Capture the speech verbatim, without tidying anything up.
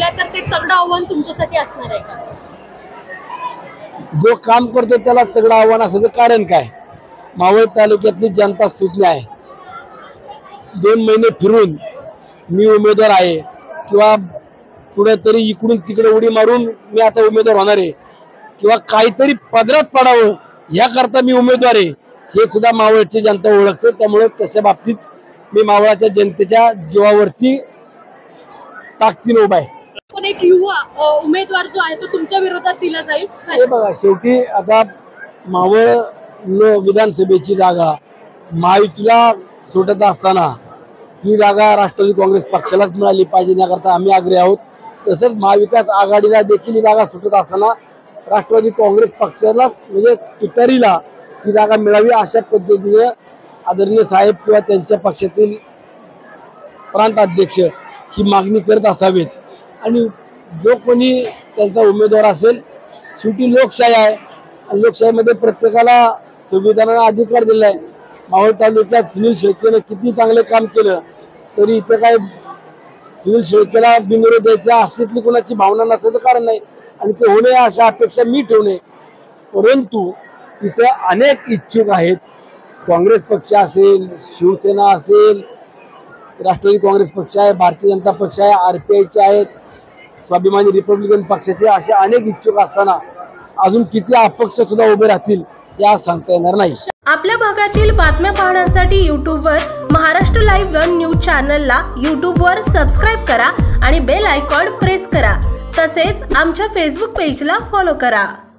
केलाय तर ते तगडं आव्हान तुमच्यासाठी असणार आहे का? जो काम करतो त्याला तगडं आव्हान असायचं कारण काय? मावळ तालुक्यातली जनता सुटली आहे. दोन महिने फिरून मी उमेदवार आहे किंवा कुठेतरी इकडून तिकडे उडी मारून मी आता उमेदवार होणार आहे किंवा काहीतरी पदरात पडावं याकरता मी उमेदवार आहे हे सुद्धा मावळची जनता ओळखते. त्यामुळे तशा बाबतीत मी मावळाच्या जनतेच्या जीवावरती ताकदीने उभा आहे. पण एक युवा उमेदवार जो आहे तो तुमच्या विरोधात दिला जाईल. हे बघा, शेवटी आता मावळ विधानसभेची जागा महायुतीला सुटत असताना ही जागा राष्ट्रवादी काँग्रेस पक्षालाच मिळाली पाहिजे याकरता आम्ही आग्रही आहोत. तसंच महाविकास आघाडीला देखील ही जागा सुटत असताना राष्ट्रवादी काँग्रेस पक्षाला म्हणजे तुतारीला ही जागा मिळावी अशा पद्धतीने आदरणीय साहेब किंवा त्यांच्या पक्षातील प्रांत अध्यक्ष ही मागणी करत असावेत. आणि जो कोणी त्यांचा उमेदवार असेल, शेवटी लोकशाही आहे आणि लोकशाहीमध्ये प्रत्येकाला संविधानाने अधिकार दिला आहे. मावळ तालुक्यात सुनील शेळकेनं किती चांगले काम केलं तरी इथं काय सुनील शेळकेला बिनविरोध द्यायचा अशीतली कोणाची भावना नसल्याचं कारण नाही आणि ते होणे अशा अपेक्षा मी ठेवणे. परंतु इथं अनेक इच्छुक आहेत. काँग्रेस पक्ष असेल, शिवसेना असेल, राष्ट्रवादी काँग्रेस पक्ष आहे, भारतीय जनता पक्ष आहे, आर पी आयचे आहेत, स्वाभिमानी रिपब्लिकन पक्षाचे, असे अनेक इच्छुक असताना अजून किती अपक्ष सुद्धा उभे राहतील या सांगता येणार नाही. आपल्या भागातील बातम्या पाहण्यासाठी यूट्यूबवर महाराष्ट्र लाईव्ह वन न्यूज चॅनलला यूट्यूबवर सबस्क्राईब करा आणि बेल आयकॉन प्रेस करा. तसेच आमच्या फेसबुक पेजला फॉलो करा.